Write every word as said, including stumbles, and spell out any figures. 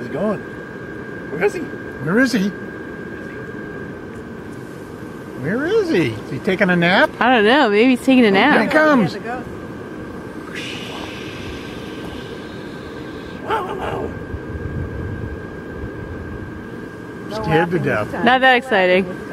he going? Where is he? Where is he? Where is he? Is he taking a nap? I don't know. Maybe he's taking a nap. Here he comes. Wow, wow, wow. Scared to death. Not that exciting.